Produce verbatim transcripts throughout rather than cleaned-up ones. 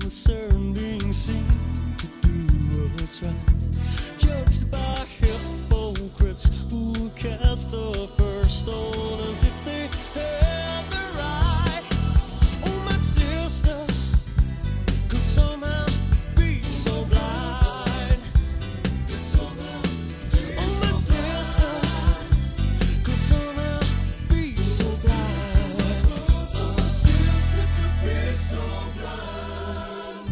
concern being seen to do what's right, judged by hypocrites who cast the first stone as if they had the right. Oh, my sister could somehow be so blind, could somehow be oh, my so sister blind. Could somehow be so blind. Oh, my sister could be so blind.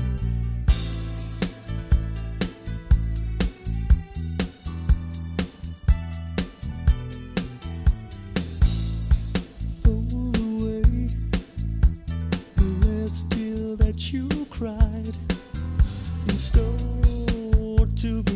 Fold away the last tear that you cried and stole to be